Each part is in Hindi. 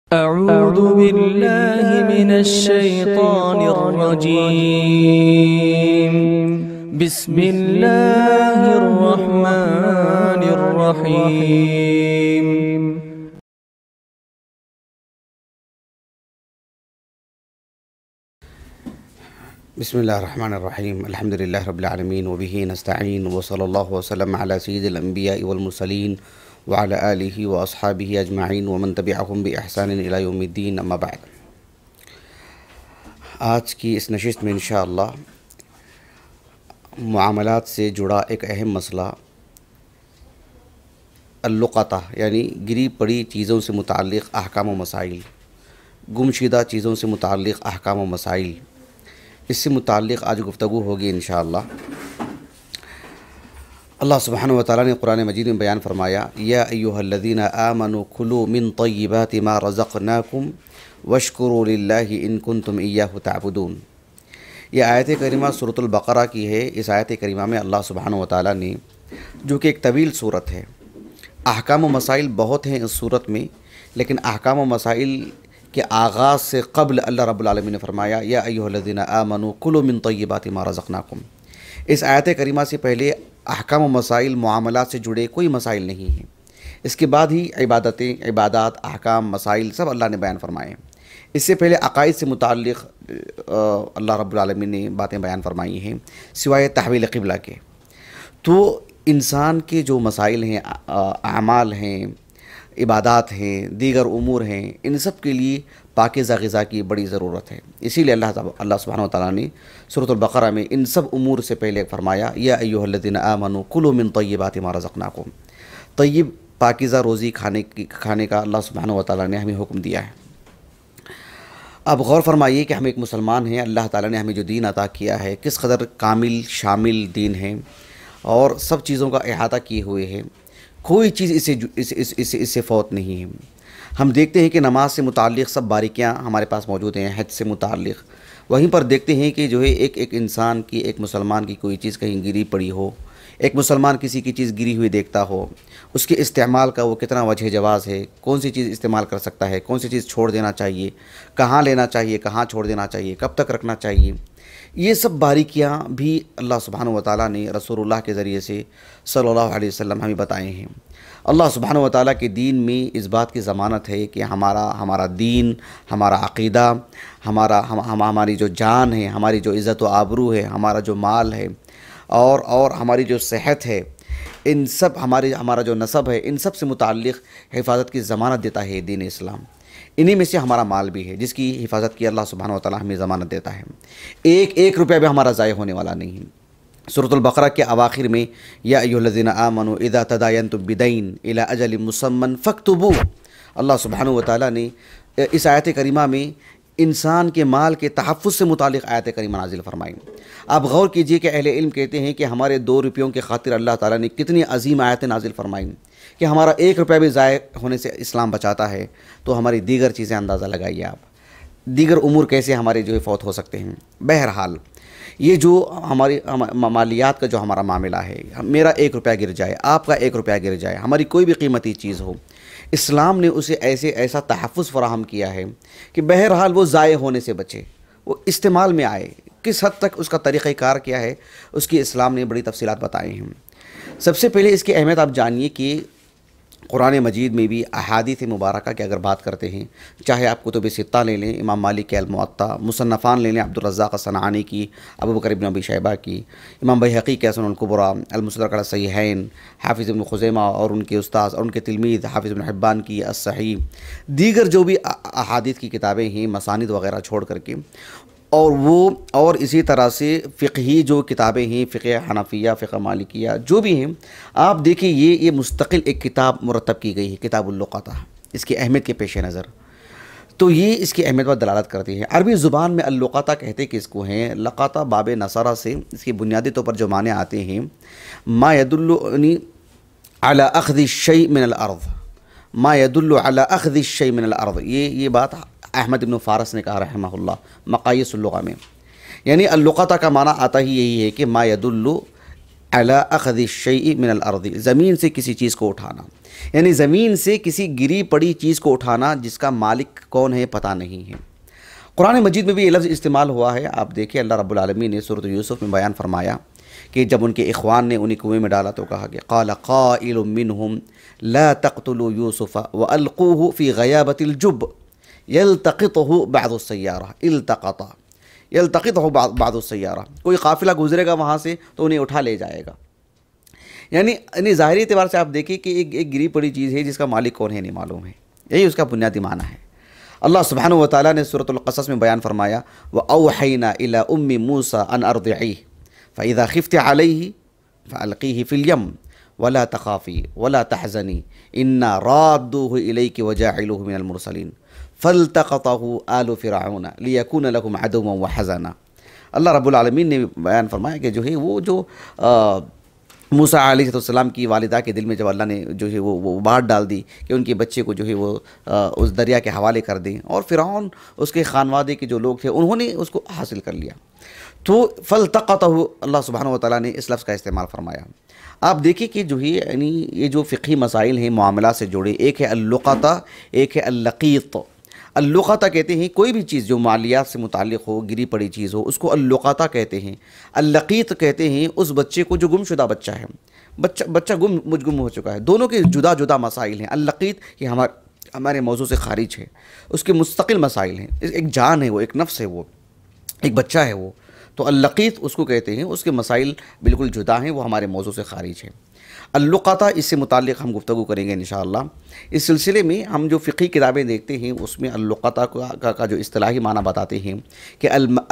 أعوذ بالله من الشيطان الرجيم بسم الله الرحمن الرحيم بسم الله الرحمن الرحيم الحمد لله رب العالمين وبه نستعين وصلى الله وسلم على سيد الأنبياء والمرسلين وعلى آله وأصحابه أجمعين वमन तबिअहुम बिइहसान इला यौमिद्दीन अम्मा बाद। आज की इस नशिस्त में इंशाअल्लाह मुआमलात से जुड़ा एक अहम मसला अल्लुक़ता यानी गिरी पड़ी चीज़ों से मुताल्लिक़ अहकाम व मसाइल, गुमशुदा चीज़ों से मुताल्लिक़ अहकाम व मसाइल, इससे मुताल्लिक़ आज गुफ्तगू होगी इंशाअल्लाह। अल्लाह सुब्हानहु व तआला ने कुरान मजीद में बयान फरमाया, या अय्युहल्लज़ीना आमनू कुलू मिन तय्यिबाति मा रज़क़नाकुम वश्कुरू लिल्लाहि इन कुंतुम इय्याहु तअबुदून। यह आयत करीमा सूरतुल बक़रा की है। इस आयत करीमा में अल्लाह सुब्हानहु व तआला ने, जो कि एक तवील सूरत है, अहकाम व मसाइल बहुत हैं इस सूरत में, लेकिन अहकाम व मसाइल के आगाज़ से क़ब्ल अल्लाह रब्बुल आलमीन ने फरमाया, या अय्युहल्लज़ीना आमनू कुलू मिन तय्यिबाति मा रज़क़नाकुम। इस आयत करीमा से पहले अहकाम व मसाइल मुआमलात से जुड़े कोई मसाइल नहीं हैं। इसके बाद ही इबादतें, इबादात, अहकाम, मसाइल सब अल्लाह ने बयान फरमाए। इससे पहले अक़ाइद से मुताल्लिक़ अल्लाह रब्बुल आलमीन ने बातें बयान फरमाई हैं सिवाय तहवील क़िबला के। तो इंसान के जो मसाइल हैं, अमाल हैं, इबादात हैं, दीगर उमूर हैं, इन सब के लिए पाकीज़ा ग़िज़ा की बड़ी ज़रूरत है। इसीलिए अल्लाह सुब्हानहु व तआला ने सूरतुल बक़रा में इन सब उमूर से पहले फरमाया, या अय्युहल्लज़ीना आमनू कुलू मिन तय्यिबाति मा रज़क़नाकुम। तय्यिब पाकीज़ा रोज़ी खाने का अल्लाह सुब्हानहु व तआला ने हमें हुक्म दिया है। अब गौर फरमाइए कि हम एक मुसलमान हैं, अल्लाह ताला ने हमें जो दीन अता किया है किस कदर कामिल शामिल दीन है और सब चीज़ों का अहाता किए हुए है। कोई चीज़ इससे फ़ौत नहीं है। हम देखते हैं कि नमाज से मुताल्लिक़ सब बारीकियाँ हमारे पास मौजूद हैं, हज से मुताल्लिक़। वहीं पर देखते हैं कि जो है एक इंसान की, एक मुसलमान की कोई चीज़ कहीं गिरी पड़ी हो, एक मुसलमान किसी की चीज़ गिरी हुई देखता हो, उसके इस्तेमाल का वो कितना वजह जवाज़ है, कौन सी चीज़ इस्तेमाल कर सकता है, कौन सी चीज़ छोड़ देना चाहिए, कहाँ लेना चाहिए, कहाँ छोड़ देना चाहिए, कब तक रखना चाहिए, ये सब बारीकियाँ भी अल्लाह सुब्हानहु व तआला ने रसूलुल्लाह के ज़रिए से सल्लल्लाहु अलैहि वसल्लम हमें बताए हैं। अल्लाह सुब्हानहु व तआला के दीन में इस बात की ज़मानत है कि हमारा दीन, हमारा अक़ीदा, हमारी जो जान है, हमारी जो इज़्ज़त व आबरू है, हमारा जो माल है और हमारी जो सेहत है, इन सब हमारा जो नसब है, इन सब से मुताल्लिक़ हिफाजत की ज़मानत देता है दीन इस्लाम। इन्हीं में से हमारा माल भी है जिसकी हिफाजत की अल्लाह सुब्हानहु व तआला हमें ज़मानत देता है। एक रुपया भी हमारा ज़ाय होने वाला नहीं है। सूरतुल बक़रा के अवाखिर में, या अय्युहल्लज़ीना आमनू इज़ा तदायनतुम बिदैन इला अजलिन मुसम्मन फ़क्तुबू। अल्लाह सुब्हानहु व तआला ने इस आयत करीमा में इंसान के माल के तहफ़्फ़ुज़ से मुताल्लिक़ आयत करीमा नाज़िल फरमाई। आप गौर कीजिए कि अहले इल्म कहते हैं कि हमारे 2 रुपयों के खातिर अल्लाह ताला ने कितनी अजीम आयतें नाज़िल फरमाई कि हमारा 1 रुपया भी ज़ाय होने से इस्लाम बचाता है। तो हमारी दीगर चीज़ें अंदाज़ा लगाइए आप, दीगर उमूर कैसे हमारे जो है फ़ौत हो सकते हैं। बहरहाल ये जो हमारी मालियात का जो हमारा मामला है, मेरा 1 रुपया गिर जाए, आपका 1 रुपया गिर जाए, हमारी कोई भी कीमती चीज़ हो, इस्लाम ने उसे ऐसा तहफ़्फ़ुज़ फ़राहम किया है कि बहरहाल वो ज़ाय होने से बचे, वो इस्तेमाल में आए। किस हद तक उसका तरीक़ाकार क्या है, उसकी इस्लाम ने बड़ी तफ़सीलात बताई हैं। सबसे पहले इसकी अहमियत आप जानिए कि कुरान मजीद में भी अहादीस मुबारका की अगर बात करते हैं, चाहे आप कुतुब सित्ता ले लें, इमाम मालिक के अल-मुअत्ता, मुसन्नफ़ान ले लें, अब्दुर रज़्ज़ाक़ सनानी की, अबू बकर इब्न अबी शैबा की, इमाम बैहक़ी के सुनन कुबरा, अल-मुसनद अला सहीहैन, हाफ़िज़ इब्न खुज़ैमा और उनके उस्ताद और उनके तिलमीज़ हाफ़िज़ इब्न हिब्बान की अस-सही, दीगर जो भी अहादीस की किताबें हैं मसानिद वग़ैरह छोड़ करके, और इसी तरह से फ़िक़ही जो किताबें हैं, फ़िक़ह हनफिया, फ़िक़ह मालिकिया जो भी हैं, आप देखिए ये मुस्तक़िल एक किताब मुरतब की गई है, किताबुल लुक़ता, इसकी अहमियत के पेश नज़र। तो ये इसकी अहमियत पर दलालत करती है। अरबी ज़ुबान में अल-लुक़ता कहते किसको हैं? लक़ता बाब नसरा से इसके बुनियादी तौर पर जो माने आते हैं, मा यदुल्लु अला अख़्ज़ि शै मिनल अर्ज़, मा यदुल्लु अला अख़्ज़ि शै मिनल अर्ज़। ये बात अहमद इब्न फ़ारस ने कहा रहमहुल्लाह मक़ायिसुल लुग़ा में। यानी अल-लुक़ता का माना आता ही यही है कि मा यदुल्लु अला अख़्ज़ि शै मिनल अर्ज़, ज़मीन से किसी चीज़ को उठाना। यानी ज़मीन से किसी गिरी पड़ी चीज़ को उठाना जिसका मालिक कौन है पता नहीं है। कुरान मजीद में भी ये लफ्ज़ इस्तेमाल हुआ है। आप देखिए अल्लाह रब्बुल आलमीन ने सूरत यूसुफ में बयान फरमाया कि जब उनके इख्वान ने उन्हें कुएं में डाला तो कहा कि क़ाल क़ाइलुम मिनहुम ला तक़्तुलू यूसुफ़ व अल्क़ूहु फ़ी ग़याबतिल जुब यल्तक़ितहु बअदुस्सय्यारा इल्तक़ता यल्तक़ितहु बअदुस्सय्यारा। कोई काफ़िला गुजरेगा वहाँ से तो उन्हें उठा ले जाएगा। यानी ज़ाहिरी एतबार से आप देखिए कि एक गिरी पड़ी चीज़ है जिसका मालिक कौन है नहीं मालूम है। यही उसका बुनियादी माना है। अल्लाह सुब्हानहु व तआला ने सूरतुल क़सस में बयान फरमाया व औहैना इला उम्मी मूसा अन अर्दिईह फ़इज़ा ख़िफ़्ति अलैहि फ़अल्क़ीहि फ़िल यम वला तख़ाफ़ी वला तहज़नी इन्ना राद्दूहु इलैकि व जाइलूहु मिनल मुरसलीन फ़ल्तक़तहु आलु फ़िरऔन लियकून लहुम अदुव्वन व हज़ना। अल्लाह रब्बुल आलमीन ने बयान फरमाया कि जो है वो जो मूसा अलैहिस्सलाम की वालिदा के दिल में जब अल्लाह ने जो है वो बात डाल दी कि उनके बच्चे को जो है वो उस दरिया के हवाले कर दें, और फ़िरऔन उसके खानवादे के जो लोग थे उन्होंने उसको हासिल कर लिया। तो फ़ल्तक़तहु अल्लाह सुब्हानहु व तआला ने इस लफ्ज़ का इस्तेमाल फरमाया। आप देखिए कि जो है यानी ये जो फ़िक़ही मसाइल हैं मामला से जुड़े, एक है अल्लुक़ता, एक है अल्लक़ीत। अल्लुक़ता कहते हैं कोई भी चीज़ जो मालियात से मुताल्लिक़ हो, गिरी पड़ी चीज़ हो, उसको अल्लुक़ता कहते हैं। अल्लक़ीत कहते हैं उस बच्चे को जो गुमशुदा बच्चा है, बच्चा गुम हो चुका है। दोनों के जुदा जुदा मसाइल हैं। अल्लक़ीत ये हमारे मौजू से खारिज है, उसके मुस्तकिल मसाइल हैं। एक जान है वो, एक नफ्स है वो, एक बच्चा है वो। तो अल्लक़ीत उसको कहते हैं, उसके मसाइल बिल्कुल जुदा हैं, वो हमारे मौजू से खारिज है। अल्लुक़ता इससे मुताल्लिक़ हम गुफ्तगू करेंगे इंशाअल्लाह। इस सिलसिले में हम जो फ़िक़ही किताबें देखते हैं उसमें अल्लुक़ता का जो इस्तिलाही माना बताते हैं कि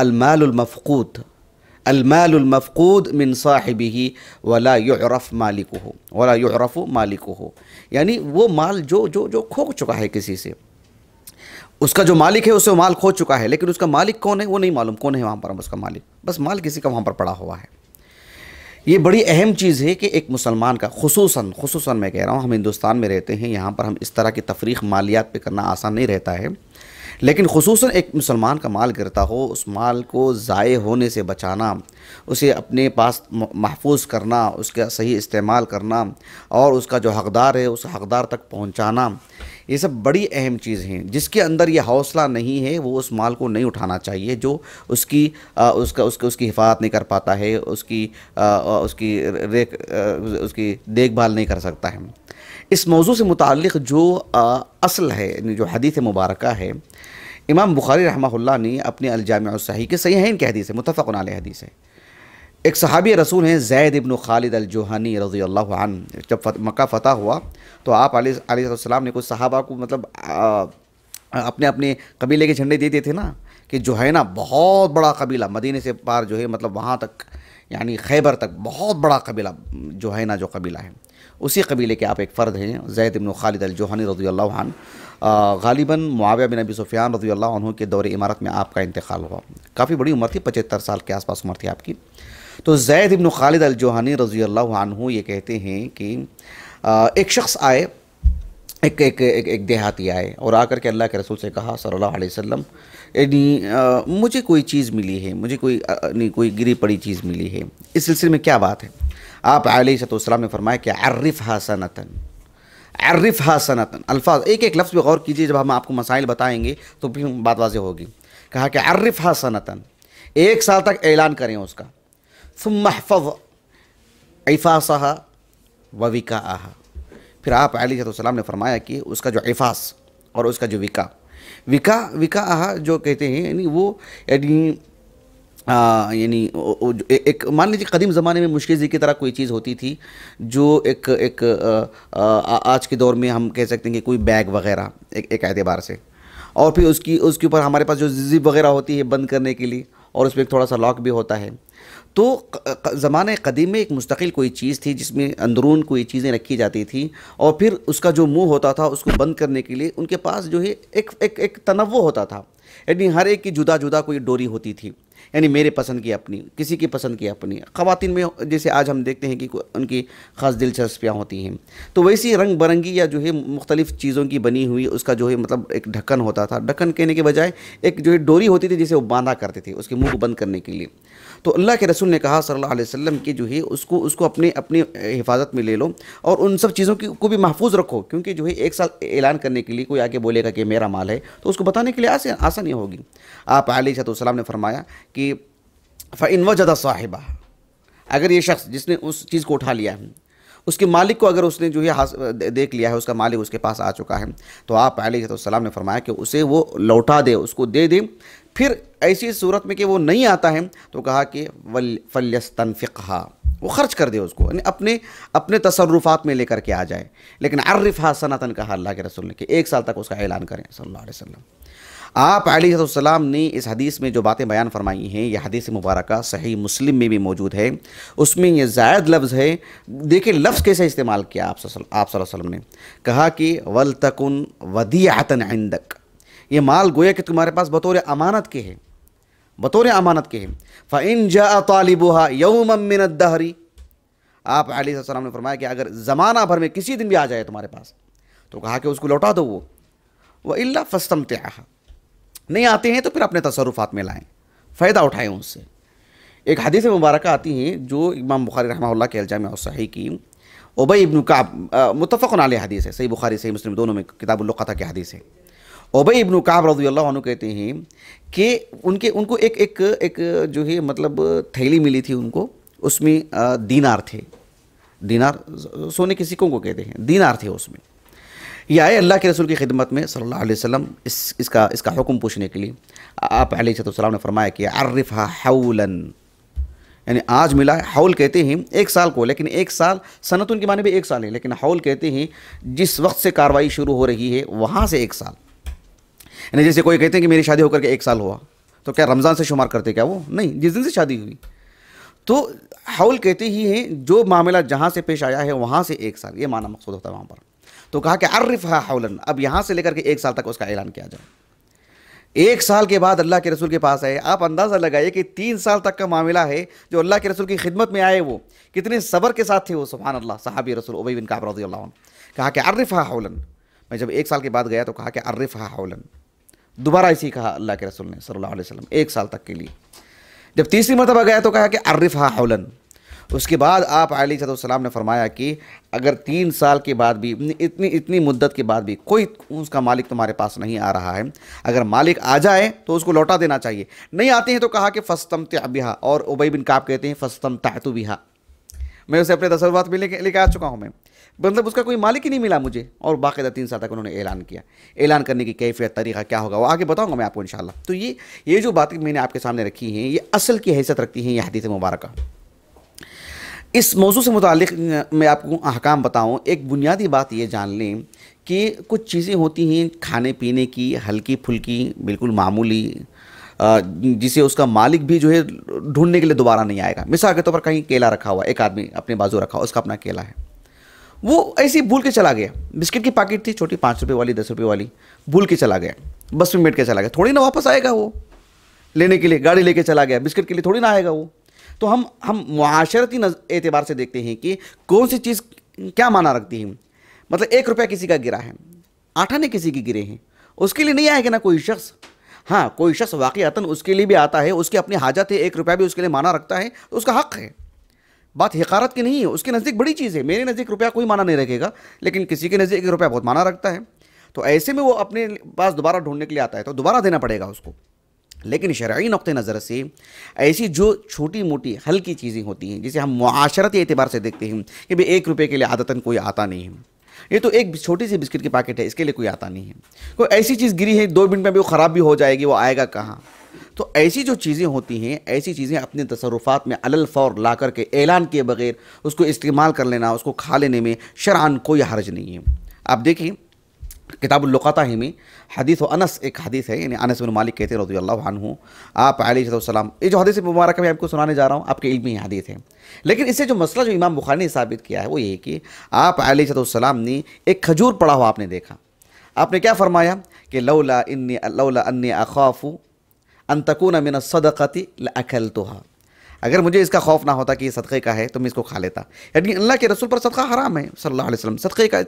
अलमालुल मफ़क़ूद मिन साहिबिही वला युअरफ़ मालिकुहु, यानी वो माल जो खो चुका है किसी से, उसका जो मालिक है उससे वो माल खो चुका है, लेकिन उसका मालिक कौन है वो नहीं मालूम, कौन है वहाँ पर उसका मालिक, बस माल किसी का वहाँ पर पड़ा हुआ है। ये बड़ी अहम चीज़ है कि एक मुसलमान का खुसूसन मैं कह रहा हूँ, हम हिंदुस्तान में रहते हैं, यहाँ पर हम इस तरह की तफरीक़ मालियात पे करना आसान नहीं रहता है, लेकिन खुसूसन एक मुसलमान का माल गिरता हो, उस माल को ज़ाये होने से बचाना, उसे अपने पास महफूज करना, उसका सही इस्तेमाल करना और उसका जो हक़दार है उस हक़दार तक पहुँचाना, ये सब बड़ी अहम चीज़ हैं। जिसके अंदर ये हौसला नहीं है वो उस माल को नहीं उठाना चाहिए, जो उसकी हिफाजत नहीं कर पाता है, उसकी देखभाल नहीं कर सकता है। इस मौजू से मुताल्लिक़ जो असल है, जो हदीस मुबारका है, इमाम बुखारी रहमहुल्लाह ने अपने अल-जामिअ सहीह के सहीहैन की हदीस है, मुत्तफ़क़ुन अलैह हदीस है। एक सहाबी रसूल हैं ज़ैद इब्न खालिद अल-जुहनी रज़ियल्लाहु अन्हु, जब मक्का फ़तह हुआ तो आप अलैहिस्सलाम ने कुछ सहाबा को मतलब अपने अपने कबीले के झंडे दे दिए थे ना, कि जुहैना बहुत बड़ा कबीला, मदीने से पार जो है मतलब वहाँ तक यानी खैबर तक बहुत बड़ा कबीला जुहैना जो कबीला है, उसी कबीले के आप एक फ़र्द हैं ज़ैद इब्न खालिद अल-जुहनी रज़ियल्लाहु अन्हु। गालिबन मुआविया बिन अबी सुफ़ियान रज़ियल्लाहु अन्हु के दौरे इमारत में आपका इंतकाल हुआ। काफ़ी बड़ी उम्र थी, 75 साल के आसपास उम्र थी आपकी। तो ज़ैद इब्न खालिद अल-जुहनी रज़ियल्लाहु अन्हु ये कहते हैं कि एक शख्स आए, एक देहाती आए और आकर के अल्लाह के रसूल से कहा सल्लल्लाहु अलैहि वसल्लम, यानी मुझे कोई चीज़ मिली है, मुझे कोई गिरी पड़ी चीज़ मिली है, इस सिलसिले में क्या बात है। आप अलैहिस्सलाम ने फरमाया कि अर्रिफ़हा सनतन। अल्फाज एक एक लफ्ज़ पे गौर कीजिए, जब हम आपको मसाइल बताएंगे तो फिर बात वाज़ेह होगी। कहा कि अर्रिफ़हा सनतन, 1 साल तक ऐलान करें उसका। सुम्मा हफ़ज़ इफ़ासहा व विकाअहा, फिर आप अलैहिस्सलाम ने फरमाया कि उसका जो इफ़ास और उसका जो विकाअहा जो कहते हैं, यानी वो यानी एक मान लीजिए कदीम ज़माने में मुश्किल की तरह कोई चीज़ होती थी, जो एक आज के दौर में हम कह सकते हैं कि कोई बैग वगैरह एक एतबार से, और फिर उसके ऊपर हमारे पास जो ज़िप वगैरह होती है बंद करने के लिए, और उसमें थोड़ा सा लॉक भी होता है। तो ज़माने कदीम में एक मुस्तकिल कोई चीज़ थी जिसमें अंदरून कोई चीज़ें रखी जाती थी, और फिर उसका जो मुंह होता था उसको बंद करने के लिए उनके पास जो है एक तनव्वुह होता था, यानी हर एक की जुदा जुदा कोई डोरी होती थी। यानी मेरे पसंद की अपनी, किसी की पसंद की अपनी। ख़वातीन में जैसे आज हम देखते हैं कि उनकी ख़ास दिलचस्पियाँ होती हैं, तो वैसी रंग बिरंगी या जो है मुख्तलिफ़ चीज़ों की बनी हुई उसका जो है मतलब एक ढक्कन होता था। ढक्कन कहने के बजाय एक जो है डोरी होती थी जिसे वो बांधा करते थे उसके मुंह को बंद करने के लिए। तो अल्लाह के रसूल ने कहा सल्लल्लाहु अलैहि वसल्लम कि जो है उसको अपने अपनी हिफाजत में ले लो और उन सब चीज़ों की को भी महफूज रखो, क्योंकि जो है एक साल ऐलान करने के लिए कोई आके बोलेगा कि मेरा माल है तो उसको बताने के लिए आसानी होगी। आप अलैहिस्सलाम ने फरमाया कि फ़इन वजदा साहिबा, अगर ये शख्स जिसने उस चीज़ को उठा लिया है उसके मालिक को अगर उसने जो है देख लिया है, उसका मालिक उसके पास आ चुका है, तो आप अलैहिस्सलाम ने फरमाया कि उसे वो लौटा दे, उसको दे दे। फिर ऐसी सूरत में कि वो नहीं आता है तो कहा कि फल्यस्तनफ़िक़हा, वो खर्च कर दे उसको, यानी अपने तसर्रुफ़ात में लेकर के आ जाए। लेकिन अर्रिफ़हा सनतन कहा अल्लाह के रसूल ने कि 1 साल तक उसका ऐलान करें सल्लल्लाहु अलैहि वसल्लम। आप अलैहिस्सलाम ने इस हदीस में जो बातें बयान फरमाई हैं, यह हदीस मुबारका सही मुस्लिम में भी मौजूद है। उसमें यह ज़ायद लफ्ज़ है, देखिए लफ्ज़ कैसे इस्तेमाल किया आप सल्लल्लाहु अलैहि वसल्लम ने। कहा कि वलतकुन वदीअतन इंदक, ये माल गोया कि तुम्हारे पास बतौर अमानत के है, बतौर अमानत के है। फ़इन जाअ तालिबुहा यौमन मिन अद-दहरी, आप अलैहिस्सलाम ने फरमाया कि अगर ज़माना भर में किसी दिन भी आ जाए तुम्हारे पास तो कहा कि उसको लौटा दो वो, व इल्ला फस्तमतिअहा, नहीं आते हैं तो फिर अपने तसर्रुफ़ात में लाएं, फ़ायदा उठाएं उससे। एक हदीस मुबारक आती है जो इमाम बुखारी रहमहुल्लाह के अल-जामी और-सहीह की, उबई इब्न काब, मुत्तफ़क़ुन अलैह हदीस है, सही बुखारी सही मुस्लिम दोनों में किताबुल लुग़त की हदीस है। उबई इब्न काब रज़ियल्लाहु अन्हु कहते हैं कि उनको एक जो है मतलब थैली मिली थी उनको, उसमें दीनार थे, दीनार सोने के सिक्कों को कहते हैं, दीनार थे उसमें। ये आए अल्लाह के रसूल की खिदमत में सल्लल्लाहु अलैहि वसल्लम इसका हुक्म पूछने के लिए। आप अलैहिस्सलाम ने फरमाया कि अर्रिफ़हा हौलन, यानी आज मिला है, हौल कहते हैं 1 साल को, लेकिन 1 साल सनतुन के माने भी 1 साल है, लेकिन हौल कहते हैं जिस वक्त से कार्रवाई शुरू हो रही है वहाँ से 1 साल। यानी जैसे कोई कहते हैं कि मेरी शादी होकर के 1 साल हुआ, तो क्या रमज़ान से शुमार करते क्या वो? नहीं, जिस दिन से शादी हुई। तो हौल कहते ही हैं जो मामला जहाँ से पेश आया है वहाँ से 1 साल, ये माना मकसूद होता है वहाँ पर। तो कहा कि अर्रिफ़हा हौलन, अब यहाँ से लेकर के 1 साल तक उसका ऐलान किया जाए। 1 साल के बाद अल्लाह के रसूल के पास आए, आप अंदाज़ा लगाइए कि 3 साल तक का मामला है। जो अल्लाह के रसूल की खिदमत में आए वो कितने सब्र के साथ थे वो, सुभान अल्लाह। सहाबी रसूल उबई बिन काब रज़ियल्लाहु अन्हु, कहा कि अर्रिफ़हा हौलन। मैं जब 1 साल के बाद गया तो कहा कि अर्रिफ़हा हौलन, दोबारा इसी कहा अल्लाह के रसूल ने सल्लल्लाहु अलैहि वसल्लम 1 साल तक के लिए। जब तीसरी मरतबा गया तो कहा कि अर्रिफ़हा हौलन। उसके बाद आप अलैहिस्सलाम ने फरमाया कि अगर 3 साल के बाद भी, इतनी मुद्दत के बाद भी कोई उसका मालिक तुम्हारे पास नहीं आ रहा है, अगर मालिक आ जाए तो उसको लौटा देना चाहिए, नहीं आते हैं तो कहा कि फस्तमतिअ बिहा। और उबई बिन काब कहते हैं फस्तमतअतु बिहा, मैं उसे अपने तसव्वुरात में लेके आ चुका हूँ मैं, मतलब उसका कोई मालिक ही नहीं मिला मुझे। और बाकायदा 3 साल तक उन्होंने ऐलान किया। ऐलान करने की कैफियत, तरीक़ा क्या होगा वो आगे बताऊँगा मैं आपको इंशाअल्लाह। तो ये जो बातें मैंने आपके सामने रखी हैं ये असल की हैसियत रखती हैं, ये हदीस मुबारक। इस मौजू से मुताल्लिक़ मैं आपको अहकाम बताऊँ, एक बुनियादी बात ये जान लें कि कुछ चीज़ें होती हैं खाने पीने की, हल्की फुल्की, बिल्कुल मामूली, जिसे उसका मालिक भी जो है ढूंढने के लिए दोबारा नहीं आएगा। मिसाल के तौर पर कहीं केला रखा हुआ, एक आदमी अपने बाजू रखा हुआ, उसका अपना केला है, वो ऐसे ही भूल के चला गया। बिस्किट की पैकेट थी छोटी, 5 रुपये वाली, 10 रुपये वाली, भूल के चला गया, बस में बैठ के चला गया, थोड़ी ना वापस आएगा वो लेने के लिए। गाड़ी लेके चला गया, बिस्किट के लिए थोड़ी ना आएगा वो। तो हम मुआशरती एतबार से देखते हैं कि कौन सी चीज़ क्या माना रखती है। मतलब 1 रुपया किसी का गिरा है, 8 आने किसी के गिरे हैं, उसके लिए नहीं आएगा ना कोई शख्स। हाँ, कोई शख्स वाक़ईतन उसके लिए भी आता है, उसकी अपनी हाजत है, 1 रुपया भी उसके लिए माना रखता है, तो उसका हक़ है। बात हिकारत की नहीं है, उसके नज़दीक बड़ी चीज़ है। मेरे नज़दीक रुपया कोई माना नहीं रखेगा, लेकिन किसी के नज़दीक 1 रुपया बहुत माना रखता है। तो ऐसे में वो अपने पास दोबारा ढूंढने के लिए आता है तो दोबारा देना पड़ेगा उसको। लेकिन शरई नुक्ते नज़र से ऐसी जो छोटी मोटी हल्की चीज़ें होती हैं, जिसे हम मुआशरती एतबार से देखते हैं कि भाई 1 रुपये के लिए आदतन कोई आता नहीं है, ये तो एक छोटी सी बिस्किट की पैकेट है, इसके लिए कोई आता नहीं है। कोई ऐसी चीज़ गिरी है 2 मिनट में भी वो ख़राब भी हो जाएगी, वो आएगा कहाँ। तो ऐसी जो चीज़ें होती हैं, ऐसी चीज़ें अपने तसर्रुफ़ात में अलल फ़ौर ला करके ऐलान किए बगैर उसको इस्तेमाल कर लेना, उसको खा लेने में शरअन कोई हर्ज नहीं है। आप देखिए किताबुल लुक़ता में हदीस अनस, एक हदीस है, यानी अनस बिन मालिक कहते हैं रज़ियल्लाहु अन्हु, आप अलैहिस्सलाम, ये जो हदीस मुबारक मैं आपको सुनाने जा रहा हूँ आपके इल्म में हदीस है। लेकिन इससे जो मसला जो इमाम बुखारी ने साबित किया है वो ये है कि आप अलैहिस्सलाम ने एक खजूर पड़ा हुआ आपने देखा, आपने क्या फरमाया कि लौला अन्नी अखाफ़ु अन तकून मिन सदक़ती लअकलतुहा, अगर मुझे इसका खौफ ना होता कि ये सदक़े का है तो मैं इसको खा लेता। यानी अल्लाह के रसूल पर सदका हराम है सल्लल्लाहु अलैहि वसल्लम।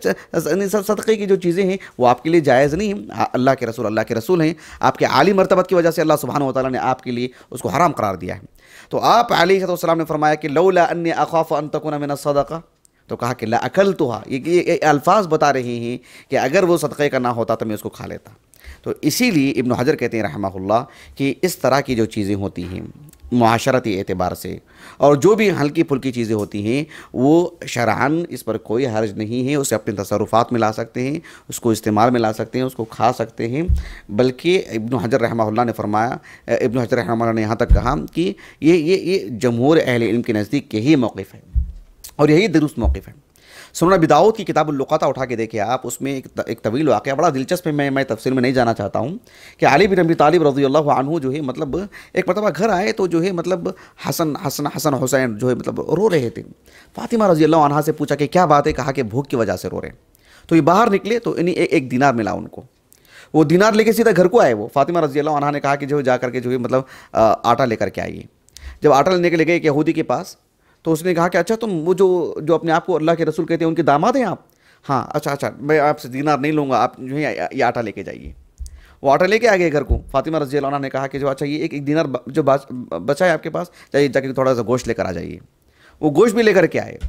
सदक़े की जो चीज़ें हैं वो आपके लिए जायज़ नहीं है। अल्लाह के रसूल हैं, आपके आली मर्तबत की वजह से अल्लाह सुब्हानहु व तआला ने आपके लिए उसको हराम करार दिया है। तो आप अलैहिस्सलाम ने फरमाया कि लौला अन्नी अख़ाफ़ु अन तकूना मिन सदक़ा, तो कहा कि लअकलतुहा, ये अल्फाज बता रहे हैं कि अगर वो सदक़े का ना होता तो मैं उसको खा लेता। तो इसीलिए इब्न हजर कहते हैं रहमहुल्लाह कि इस तरह की जो चीज़ें होती हैं मुआशरती एतबार से, और जो भी हल्की फुल्की चीज़ें होती हैं वो शरअन इस पर कोई हर्ज नहीं है, उसे अपने तसर्रुफ़ात में ला सकते हैं, उसको इस्तेमाल में ला सकते हैं, उसको खा सकते हैं। बल्कि इब्न हजर रहमहुल्लाह ने फरमाया, इब्न हजर रहमहुल्लाह ने यहाँ तक कहा कि ये जमहूर अहले इल्म के नज़दीक यही मौक़िफ़ है और यही दुरुस्त मौक़िफ़ है। सुनन अबी दाऊद की किताब लुक़ता उठा के देखिए आप, उसमें एक तवील वाक़या बड़ा दिलचस्प है, मैं तफसील में नहीं जाना चाहता हूँ कि अली बिन अबी तालिब रज़ियल्लाहु अन्हु जो है मतलब एक मरतबा घर आए तो जो है मतलब हसन हुसैन जो है मतलब रो रहे थे। फ़ातिमा रज़ियल्लाहु अन्हा से पूछा कि क्या बात है, कहा कि भूख की वजह से रो रहे हैं। तो ये बाहर निकले तो इन्हीं एक दीनार मिला उनको, वो दीनार लेके सीधा घर को आए। वो फ़ातिमा रज़ियल्लाहु अन्हा ने कहा कि जो जा करके जो है मतलब आटा लेकर के आइए। जब आटा लेने के लिए गए एक यहूदी के पास, तो उसने कहा कि अच्छा तुम वो जो अपने आप को अल्लाह के रसूल कहते हैं उनके दामाद हैं आप? हाँ, अच्छा मैं आपसे दीनार नहीं लूँगा, आप जो है ये आटा लेके जाइए। वो आटा लेके आ गए घर को। फ़ातिमा रज़ियल्लाहु अन्हा ने कहा कि जो अच्छा ये एक दीनार जो बचा है आपके पास, जाइए जाके थोड़ा सा गोश्त लेकर आ जाइए। वो गोश्त भी लेकर के आए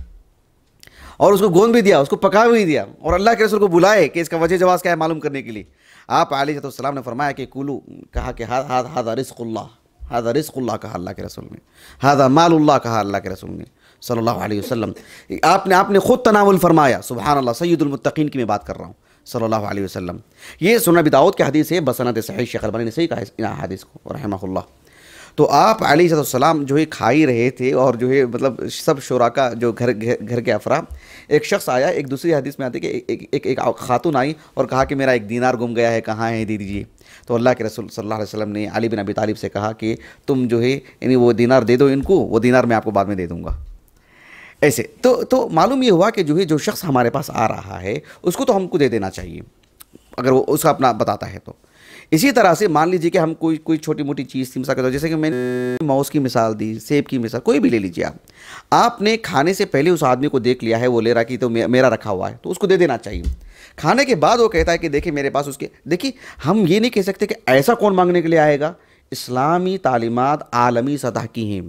और उसको गोंद भी दिया, उसको पका भी दिया और अल्लाह के रसूल को बुलाए कि इसका वजह जवाज़ क्या है मालूम करने के लिए। आप अलैहिस्सलाम ने फरमाया कि कुलू, कहा कि हादा रिज़्क़ुल्लाह, हादा रिज़्क़ुल्लाह कहा अल्लाह के रसूल ने, हादा मालुल्लाह कहा अल्लाह के रसूल ने सल्लल्लाहु अलैहि वसल्लम। आपने खुद तनावुल फरमाया, सुभान अल्लाह, सय्यदुल मुत्तकीन की मैं बात कर रहा हूँ सल्लल्लाहु अलैहि वसल्लम। ये सुनन अबी दाऊद की हदीस है, बसनद सहीह, शेख अलबानी ने सही कहा इन हदीस को रहमहुल्लाह। तो आप अलैहिस्सलाम जो है खा ही रहे थे और जो है मतलब सब शुराका जो घर के अफराद, एक शख्स आया, एक दूसरी हदीस में आती है कि एक खातून आई और कहा कि मेरा एक दीनार गुम गया है, कहाँ है, दे दीजिए। तो अल्लाह के रसूल सल्लल्लाहु अलैहि वसल्लम ने अली बिन अबी तालिब से कहा कि तुम जो है यानी वो दीनार दे दो इनको, वो दीनार मैं आपको बाद में दे दूँगा। ऐसे तो मालूम ये हुआ कि जो शख्स हमारे पास आ रहा है उसको तो हमको दे देना चाहिए अगर वो उसका अपना बताता है तो। इसी तरह से मान लीजिए कि हम कोई छोटी मोटी चीज़ थी, मिसाल के तौर जैसे कि मैंने माउस की मिसाल दी, सेब की मिसाल, कोई भी ले लीजिए आपने खाने से पहले उस आदमी को देख लिया है, वो ले रहा कि तो मेरा रखा हुआ है, तो उसको दे देना चाहिए। खाने के बाद वो कहता है कि देखिए मेरे पास उसके, देखिए हम ये नहीं कह सकते कि ऐसा कौन मांगने के लिए आएगा। इस्लामी तालीमात आलमी सतह की हैं,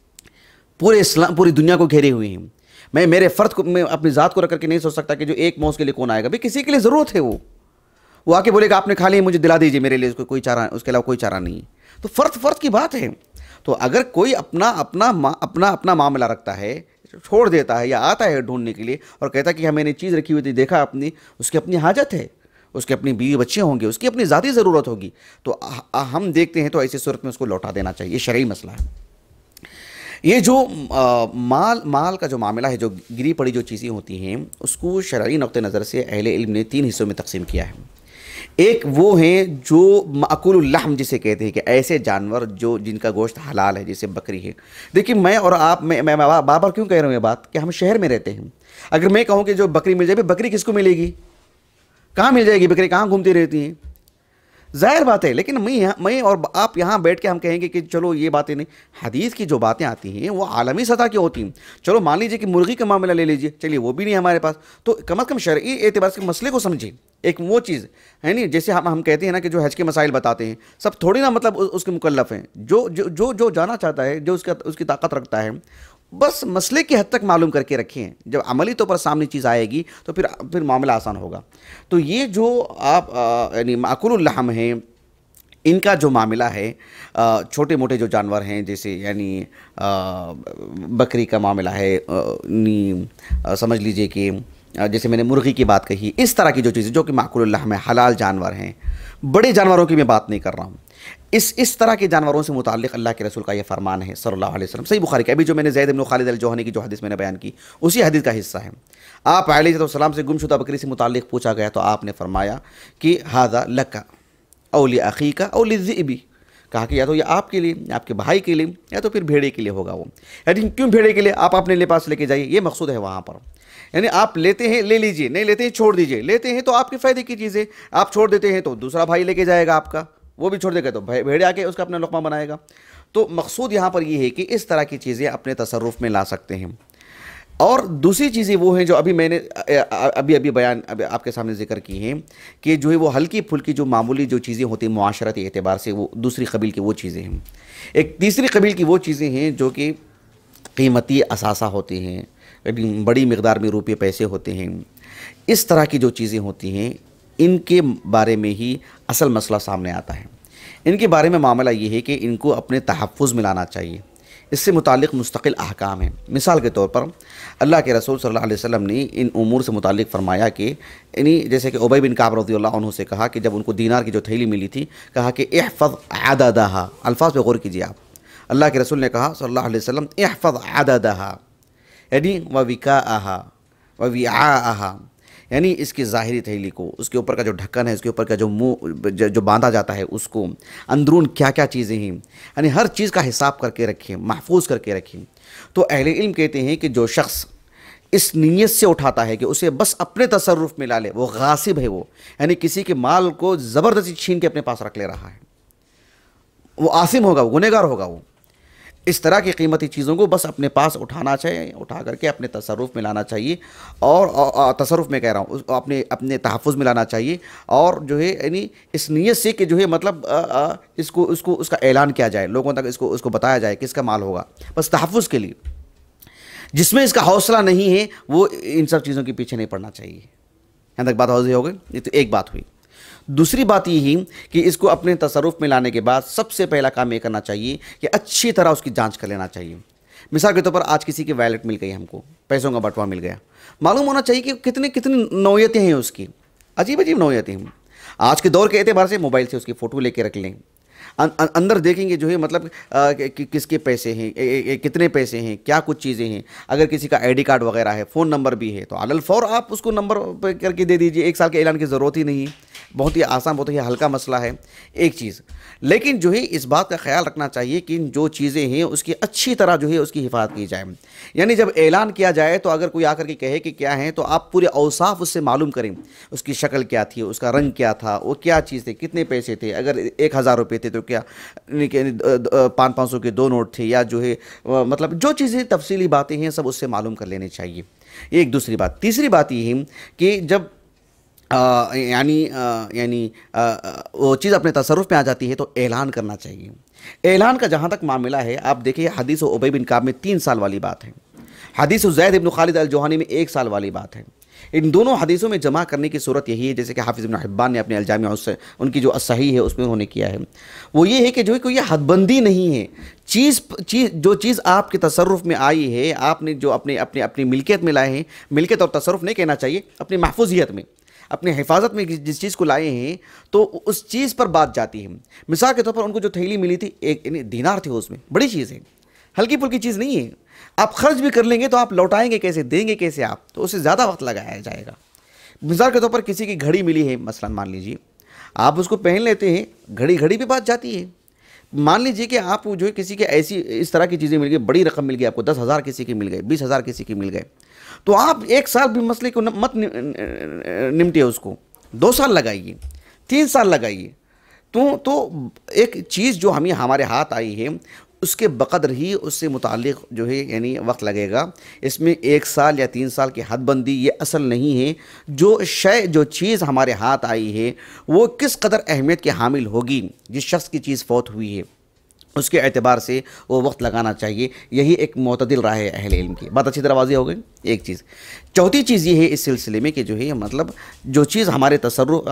पूरी दुनिया को घेरे हुए हैं। मैं मेरे फ़र्द को, मैं अपनी ज़ात को रख करके नहीं सोच सकता कि जो एक माउस के लिए कौन आएगा। भाई किसी के लिए ज़रूरत है, वो आके बोलेगा आपने खा लिया मुझे दिला दीजिए, मेरे लिए उसको कोई चारा, उसके अलावा कोई चारा नहीं है। तो फ़र्द की बात है। तो अगर कोई अपना मामला रखता है, छोड़ देता है या आता है ढूंढने के लिए और कहता है कि हाँ मैंने चीज़ रखी हुई थी, देखा अपनी, उसकी अपनी हाजत है, उसके अपनी बीवी बच्चे होंगे, उसकी अपनी ज़ाती ज़रूरत होगी, तो हम देखते हैं तो ऐसी सूरत में उसको लौटा देना चाहिए। ये शरई मसला है। ये जो माल का जो मामला है, जो गिरी पड़ी जो चीज़ें होती हैं, उसको शरई नुक्ते नज़र से अहले इल्म ने 3 हिस्सों में तकसीम किया है। एक वो हैं जो माकुलुल लहम जिसे कहते हैं कि ऐसे जानवर जो जिनका गोश्त हलाल है, जैसे बकरी है। देखिए मैं और आप, मैं बार बार क्यों कह रहा हूँ ये बात कि हम शहर में रहते हैं। अगर मैं कहूँ कि जो बकरी मिल जाए, बकरी किसको मिलेगी, कहाँ मिल जाएगी, बकरी कहाँ घूमती रहती हैं, ज़ाहिर बात है। लेकिन मैं और आप यहाँ बैठ के हम कहेंगे कि चलो ये बातें नहीं, हदीस की जो बातें आती हैं वो आलमी सतह की होती हैं। चलो मान लीजिए कि मुर्गी का मामला ले लीजिए, चलिए वो भी नहीं हमारे पास, तो कम अज़ कम शरई एतबार से मसले को समझिए। एक वो चीज़ है नहीं, जैसे हम कहते हैं ना कि जो हज के मसाइल बताते हैं, सब थोड़ी ना मतलब उसके मुकल्लफ़ हैं। जो जाना चाहता है, जो उसकी ताकत रखता है, बस मसले की हद तक मालूम करके रखें। जब अमली तौर पर सामने चीज़ आएगी तो फिर मामला आसान होगा। तो ये जो आप यानी माकुलुल लहम है, इनका जो मामला है, छोटे मोटे जो जानवर हैं जैसे यानी बकरी का मामला है, समझ लीजिए कि जैसे मैंने मुर्गी की बात कही, इस तरह की जो चीज़ें जो कि माकुलुल लहम है, हलाल जानवर हैं, बड़े जानवरों की मैं बात नहीं कर रहा हूँ। इस तरह के जानवरों से मुताल्लिक़ अल्लाह के रसूल का ये फरमान है सल्लल्लाहु अलैहि वसल्लम, सही बुखारी का। अभी जो मैंने ज़ैद इब्न खालिद अल-जुहनी की जो हदीस मैंने बयान की, उसी हदीस का हिस्सा है। आप अलैहिस्सलाम से गुमशुदा बकरी से मुताल्लिक़ पूछा गया तो आपने फरमाया कि हादा लका औ लि अख़ीका औ लिज़्ज़िबी, कहा कि या तो ये आपके लिए, आपके भाई के लिए, या तो फिर भेड़े के लिए होगा वो। यानी क्यों भेड़े के लिए, आप अपने लिए पास लेके जाइए, ये मकसूद है वहाँ पर। यानी आप लेते हैं ले लीजिए, नहीं लेते हैं छोड़ दीजिए। लेते हैं तो आपके फ़ायदे की चीज़ें, आप छोड़ देते हैं तो दूसरा भाई लेके जाएगा आपका, वो भी छोड़ देगा तो भेड़िया आके उसका अपना लुक़मा बनाएगा। तो मकसूद यहाँ पर ये है कि इस तरह की चीज़ें अपने तसर्रुफ़ में ला सकते हैं। और दूसरी चीज़ें वो हैं जो अभी मैंने अभी बयान आपके सामने ज़िक्र की हैं कि जो है वो हल्की फुल्की जो मामूली जो चीज़ें होती हैं मुआशरती एतबार से, वो दूसरी कबील की वो चीज़ें हैं। एक तीसरी कबील की वो चीज़ें हैं जो कि कीमती असासा होती हैं, बड़ी मिक़दार में रुपये पैसे होते हैं। इस तरह की जो चीज़ें होती हैं इनके बारे में ही असल मसला सामने आता है। इनके बारे में मामला ये है कि इनको अपने तहफ़्फ़ुज़ में लाना चाहिए। इससे मुतालिक मुस्तकिल अहकाम है। मिसाल के तौर पर अल्लाह के रसूल सल्लल्लाहु अलैहि वसल्लम ने इन उमूर से मुतालिक फरमाया कि इन्हीं जैसे कि उबई बिन काब रज़ियल्लाहु अन्हु से कहा कि जब उनको दीनार की जो थैली मिली थी, कहा कि इहफ़ज़ अददहा, अल्फाज पे गौर कीजिए आप। अल्लाह के रसूल ने कहा सल्लल्लाहु अलैहि वसल्लम इहफ़ज़ अददहा, यानी व विकाअहा व विआअहा, यानी इसकी ज़ाहिरी थैली को, उसके ऊपर का जो ढक्कन है, उसके ऊपर का जो मुँह जो बांधा जाता है उसको, अंदरून क्या क्या चीज़ें हैं, यानी हर चीज़ का हिसाब करके रखें, महफूज करके रखें। तो अहले इल्म कहते हैं कि जो शख्स इस नीयत से उठाता है कि उसे बस अपने तसर्रुफ़ में ला ले, वो गासिब है, वो यानी किसी के माल को ज़बरदस्ती छीन के अपने पास रख ले रहा है, वो आसिम होगा, वो गुनहगार होगा। वो इस तरह की कीमती चीज़ों को बस अपने पास उठाना चाहिए, उठा करके अपने तसर्रुफ़ में लाना चाहिए। और तसर्रुफ़ में कह रहा हूँ, अपने तहफ़्फ़ुज़ में लाना चाहिए। और जो है यानी इस नीयत से कि जो है मतलब इसको उसका ऐलान किया जाए, लोगों तक उसको बताया जाए कि इसका माल होगा, बस तहफ़्फ़ुज़ के लिए। जिसमें इसका हौसला नहीं है वो इन सब चीज़ों के पीछे नहीं पड़ना चाहिए। यहाँ तक बात वाज़ेह हो गई। ये तो एक बात हुई। दूसरी बात ये ही कि इसको अपने तसर्रुफ़ में लाने के बाद सबसे पहला काम ये करना चाहिए कि अच्छी तरह उसकी जांच कर लेना चाहिए। मिसाल के तौर पर आज किसी की वैलेट मिल गई, हमको पैसों का बंटवा मिल गया, मालूम होना चाहिए कि कितनी नौयतें हैं उसकी, अजीब अजीब नौयतें हैं। आज के दौर के एतबार से मोबाइल से उसकी फ़ोटो लेके रख लें, अंदर देखेंगे जो है मतलब किसके पैसे हैं, कितने पैसे हैं, क्या कुछ चीज़ें हैं। अगर किसी का आईडी कार्ड वगैरह है, फ़ोन नंबर भी है, तो अलल फ़ौर आप उसको नंबर करके दे दीजिए। 1 साल के ऐलान की ज़रूरत ही नहीं, बहुत ही आसान, बहुत ही हल्का मसला है एक चीज़। लेकिन जो है इस बात का ख्याल रखना चाहिए कि जो चीज़ें हैं उसकी अच्छी तरह जो है उसकी हिफाजत की जाए। यानी जब ऐलान किया जाए तो अगर कोई आकर के कहे कि क्या है, तो आप पूरे औसाफ उससे मालूम करें, उसकी शक्ल क्या थी, उसका रंग क्या था, वो क्या चीज़ थे, कितने पैसे थे। अगर 1000 रुपये थे तो क्या 500 के 2 नोट थे, या जो है मतलब जो चीज़ें तफसीली बातें हैं सब उससे मालूम कर लेनी चाहिए। ये एक दूसरी बात। तीसरी बात ये है कि जब यानी वो चीज़ अपने तसर्रुफ़ में आ जाती है तो ऐलान करना चाहिए। ऐलान का जहाँ तक मामला है, आप देखिए हदीस उबई बिन काब में 3 साल वाली बात है, हदीस ज़ैद इब्न खालिद अल जुहानी में 1 साल वाली बात है। इन दोनों हदीसों में जमा करने की सूरत यही है, जैसे कि हाफिज़ इब्न हिब्बान ने अपने अल जामिया उससे उनकी जो सही है उसमें उन्होंने किया है, वो ये है कि जो है कोई हदबंदी नहीं है। जो चीज़ आपके तसर्रुफ़ में आई है, आपने जो अपनी मिल्कियत में लाए हैं, मिल्कियत और तसर्रुफ़ नहीं कहना चाहिए, अपनी महफूजियत में, अपने हिफाजत में जिस चीज़ को लाए हैं तो उस चीज़ पर बात जाती है। मिसाल के तौर पर उनको जो थैली मिली थी, एक दीनार थे, उसमें बड़ी चीज़ है, हल्की फुल्की चीज़ नहीं है। आप खर्च भी कर लेंगे तो आप लौटाएंगे कैसे, देंगे कैसे आप, तो उससे ज़्यादा वक्त लगाया जाएगा। मिसाल के तौर पर किसी की घड़ी मिली है, मसलन मान लीजिए आप उसको पहन लेते हैं, घड़ी पे बात जाती है। मान लीजिए कि आप जो है किसी के ऐसी इस तरह की चीज़ें मिल गई, बड़ी रकम मिल गई आपको, 10,000 किसी के मिल गए, 20,000 किसी के मिल गए, तो आप 1 साल भी मसले को मत निमटिए, उसको 2 साल लगाइए, 3 साल लगाइए। तो एक चीज़ जो हमारे हाथ आई है उसके बक़द्र ही उससे मुताल्लिक़ जो है यानी वक्त लगेगा। इसमें 1 साल या 3 साल की हदबंदी ये असल नहीं है। जो चीज़ हमारे हाथ आई है वो किस कदर अहमियत की हामिल होगी, जिस शख्स की चीज़ फौत हुई है उसके एतबार से वो वक्त लगाना चाहिए। यही एक मोतदिल राह है अहले इल्म की। बात अच्छी तरह वाज़ेह हो गई। एक चीज़। चौथी चीज़ ये है इस सिलसिले में कि जो है मतलब जो चीज़ हमारे तसर्रुफ़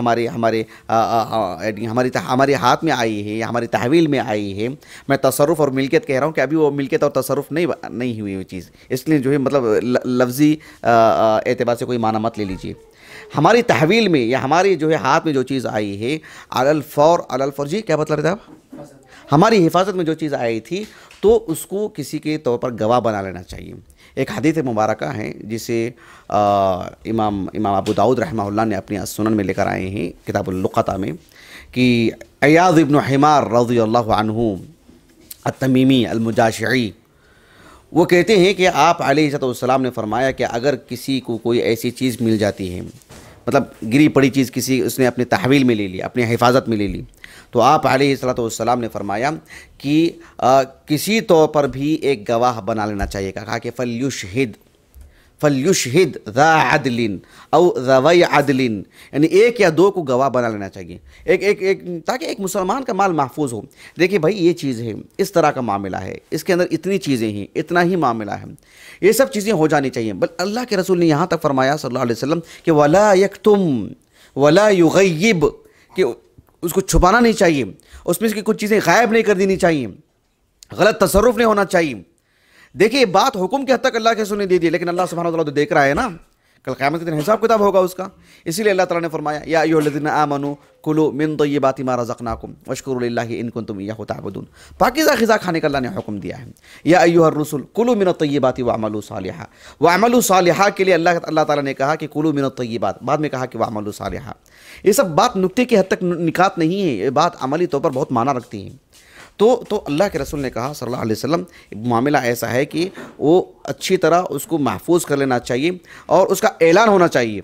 हमारे हाथ में आई है या हमारी तहवील में आई है, मैं तसर्रुफ़ और मिल्कियत कह रहा हूँ कि अभी वो मिल्कियत और तसर्रुफ़ नहीं हुई वो चीज़, इसलिए जो है मतलब लफ्ज़ी एतबार से कोई माना मत ले लीजिए। हमारी तहवील में या हमारी जो है हाथ में जो चीज़ आई है, अलल फ़ौर जी क्या मतलब है आप, हमारी हिफाजत में जो चीज़ आई थी तो उसको किसी के तौर पर गवाह बना लेना चाहिए। एक हदीस मुबारका है जिसे इमाम अबू दाऊद रहमहुल्लाह ने अपनी सुनन में लेकर आए हैं किताबुल लुक़ता में, कि अयाज़ इब्न हिमार रज़ियल्लाहु अन्हु अत-तमीमी अल-मुजाशिई वो कहते हैं कि आप अलैहिस्सलाम ने फरमाया कि अगर किसी को कोई ऐसी चीज़ मिल जाती है, मतलब गिरी पड़ी चीज़ किसी उसने अपनी तहवील में ले ली, अपनी हिफाजत में ले ली, तो आप अलैहिस्सलाम ने फरमाया कि किसी तौर पर भी एक गवाह बना लेना चाहिए। कहा कि फलयुशहिद ज़ा अदलिन औ ज़वै अदलिन, यानी एक या दो को गवाह बना लेना चाहिए, एक ताकि एक मुसलमान का माल महफूज हो। देखिए भाई, ये चीज़ है, इस तरह का मामला है, इसके अंदर इतनी चीज़ें हैं, इतना ही मामला है, ये सब चीज़ें हो जानी चाहिए। बल अल्लाह के रसूल ने यहाँ तक फरमाया सल्लल्लाहु अलैहि वसल्लम कि वला यक्तुम वला युगय्यिब, कि उसको छुपाना नहीं चाहिए, उसमें से कुछ चीज़ें गायब नहीं कर देनी चाहिए, गलत तसर्रुफ नहीं होना चाहिए। देखिए, बात हुक्म के हद तक अल्लाह के रसूल ने दे दी, लेकिन अल्लाह सुब्हानहू व तआला तो देख रहा है ना, कल क़यामत के दिन हिसाब किताब होगा उसका। इसीलिए अल्लाह ताला ने फरमाया या अय्युहल्लज़ीना आमनू कुलू मिन तय्यिबाति मा रज़क़नाकुम वश्कुरू लिल्लाहि इन कुंतुम इय्याहु तअबुदून। पाकीज़ा ग़िज़ा खाने का अल्लाह ने हुक्म दिया है। या अय्युहर रुसुल कुलू मिनत तय्यिबाति वअमलू सालिहा, वअमलू सालिहा के लिए अल्लाह ताला ने कहा कि कुलू मिनत तय्यिबात, बाद में कहा कि वअमलू सालिहा। ये सब बात नुक्ते की हद तक निकात नहीं है, ये बात अमली तौर पर बहुत माना रखती है। तो अल्लाह के रसूल ने कहा सल्लल्लाहु अलैहि वसल्लम, मामला ऐसा है कि वो अच्छी तरह उसको महफूज कर लेना चाहिए और उसका ऐलान होना चाहिए।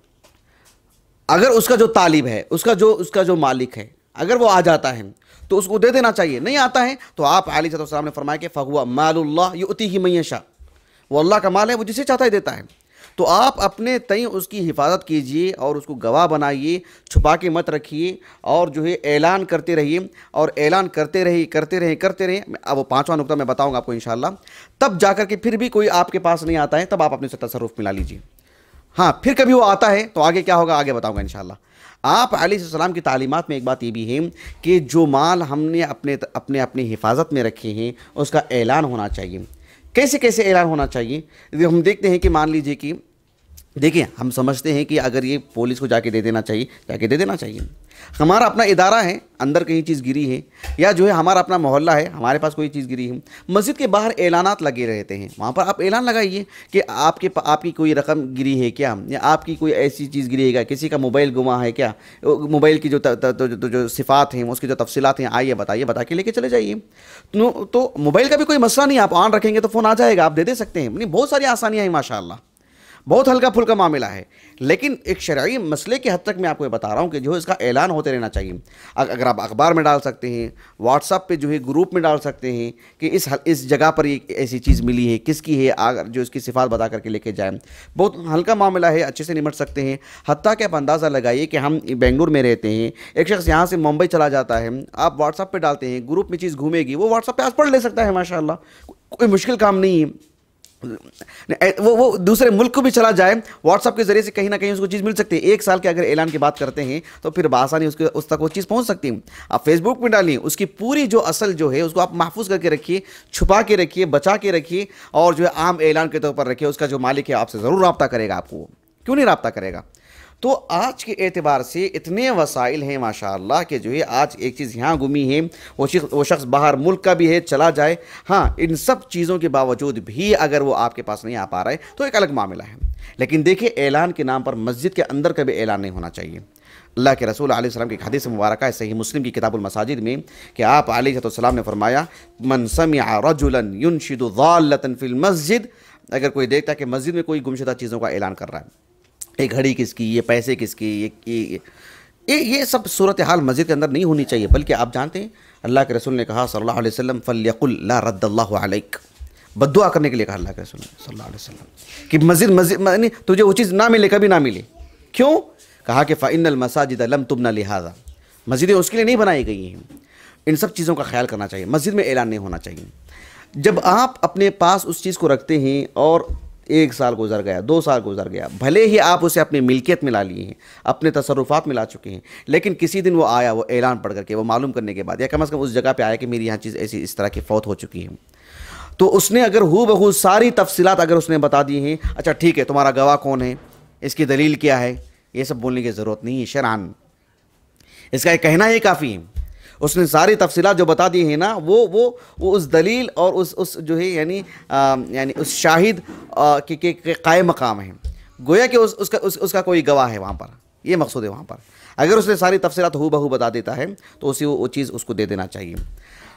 अगर उसका जो तालिब है, उसका जो मालिक है, अगर वो आ जाता है तो उसको दे देना चाहिए, नहीं आता है तो आप अलैहिस्सलाम ने फरमाया कि फहुवा मालुल्लाह युअतीहि मन यशा, वो अल्लाह का माल है, वो जिसे चाहता ही देता है। तो आप अपने तय उसकी हिफाजत कीजिए और उसको गवाह बनाइए, छुपा के मत रखिए, और जो है ऐलान करते रहिए, और ऐलान करते रहिए। अब वो पांचवा नुकता मैं बताऊंगा आपको इंशाल्लाह। तब जाकर के फिर भी कोई आपके पास नहीं आता है, तब आप अपने से तसर्रुफ मिला लीजिए। हाँ, फिर कभी वो आता है तो आगे क्या होगा, आगे बताऊंगा इंशाल्लाह। आप अलैहिस्सलाम की तालीमात में एक बात ये भी है कि जो माल हमने अपने हिफाजत में रखे हैं उसका ऐलान होना चाहिए। कैसे ऐलान होना चाहिए? हम देखते हैं कि मान लीजिए कि देखिए, हम समझते हैं कि अगर ये पुलिस को जाके दे देना चाहिए, हमारा अपना इदारा है, अंदर कहीं चीज़ गिरी है, या जो है हमारा अपना मोहल्ला है, हमारे पास कोई चीज़ गिरी है, मस्जिद के बाहर ऐलानात लगे रहते हैं, वहाँ पर आप ऐलान लगाइए कि आपकी कोई रकम गिरी है क्या, या आपकी कोई ऐसी चीज़ गिरी है क्या, किसी का मोबाइल गुमा है क्या, मोबाइल की जो सिफ़ात हैं, उसकी जो तफसीलात हैं, आइए बताइए, बता के लेके चले जाइए। तो मोबाइल का भी कोई मसला नहीं, आप ऑन रखेंगे तो फ़ोन आ जाएगा, आप दे सकते हैं। नहीं, बहुत सारी आसानियाँ हैं माशाअल्लाह, बहुत हल्का फुल्का मामला है। लेकिन एक शरई मसले की हद तक मैं आपको बता रहा हूँ कि जो इसका ऐलान होते रहना चाहिए। अगर आप अखबार में डाल सकते हैं, व्हाट्सअप पे जो है ग्रुप में डाल सकते हैं कि इस जगह पर ये ऐसी चीज़ मिली है, किसकी है, अगर जो इसकी सिफात बता करके लेके जाएँ, बहुत हल्का मामला है, अच्छे से निपट सकते हैं। हत्ता कि आप अंदाज़ा लगाइए कि हम बेंगलुरु में रहते हैं, एक शख्स यहाँ से मुंबई चला जाता है, आप व्हाट्सअप पर डालते हैं, ग्रुप में चीज़ घूमेगी, वो व्हाट्सअप पर आज पढ़ ले सकता है माशाअल्लाह, कोई मुश्किल काम नहीं है। वो दूसरे मुल्क को भी चला जाए, व्हाट्सएप के जरिए से कहीं ना कहीं उसको चीज़ मिल सकती है। 1 साल के अगर ऐलान की बात करते हैं तो फिर बआसानी उस तक वो चीज़ पहुंच सकती है। आप फेसबुक में डालिए, उसकी पूरी जो असल जो है उसको आप महफूज करके रखिए, छुपा के रखिए, बचा के रखिए, और जो है आम ऐलान के तौर पर रखिए। उसका जो मालिक है आपसे ज़रूर रब्ता करेगा, आपको क्यों नहीं रब्ता करेगा। तो आज के एतबार से इतने वसाइल हैं माशाअल्लाह कि जो है आज एक चीज़ यहाँ गुमी है, वो शख्स बाहर मुल्क का भी है, चला जाए। हाँ, इन सब चीज़ों के बावजूद भी अगर वो आपके पास नहीं आ पा रहा है तो एक अलग मामला है। लेकिन देखिए, ऐलान के नाम पर मस्जिद के अंदर का भी ऐलान नहीं होना चाहिए। अल्लाह के रसूल अलैहिस्सलाम की हदीस मुबारक है सही मुस्लिम की किताबुल मसाजिद में कि आप अलैहिस्सलाम ने फरमाया, मन समिअ रजुलन युनशिदु ज़ाल्लतन फिल मस्जिद, अगर कोई देखता है कि मस्जिद में कोई गुमशुदा चीज़ों का ऐलान कर रहा है, ये घड़ी किसकी, ये पैसे किसकी, ये सब सूरत हाल मस्जिद के अंदर नहीं होनी चाहिए। बल्कि आप जानते हैं अल्लाह के रसूल ने कहा सल्लल्लाहु अलैहि वसल्लम, फल्यकुल ला रद्दल्लाहु अलैक, बद्दुआ करने के लिए कहा अल्लाह के रसूल सल्लल्लाहु अलैहि वसल्लम कि मस्जिद तुझे वो चीज़ ना मिले, कभी ना मिले। क्यों? कहा कि फ़इन्नल मसाजिद लम तुबना लिहाज़ा, मस्जिदें उसके लिए नहीं बनाई गई हैं। इन सब चीज़ों का ख्याल करना चाहिए, मस्जिद में ऐलान नहीं होना चाहिए। जब आप अपने पास उस चीज़ को रखते हैं और 1 साल गुजर गया, 2 साल गुजर गया, भले ही आप उसे अपनी मिल्कियत में ला लिए हैं, अपने तसर्रुफात में ला चुके हैं, लेकिन किसी दिन वो आया, वो ऐलान पढ़ करके, वो मालूम करने के बाद, या कम से कम उस जगह पे आया कि मेरी यहाँ चीज़ ऐसी इस तरह की फौत हो चुकी है, तो उसने अगर हू बहू सारी तफसीलात अगर उसने बता दी हैं, अच्छा ठीक है, तुम्हारा गवाह कौन है, इसकी दलील क्या है, ये सब बोलने की ज़रूरत नहीं है शरअन, इसका एक कहना ही काफ़ी है। उसने सारी तफसीलात जो बता दी है ना, वो उस दलील और उस जो है यानी उस शाहिद के कायम मकाम है, गोया कि उसका कोई गवाह है वहाँ पर, ये मकसूद है वहाँ पर। अगर उसने सारी तफसीलात हू बहू बता देता है तो उसी वो चीज़ उसको दे देना चाहिए।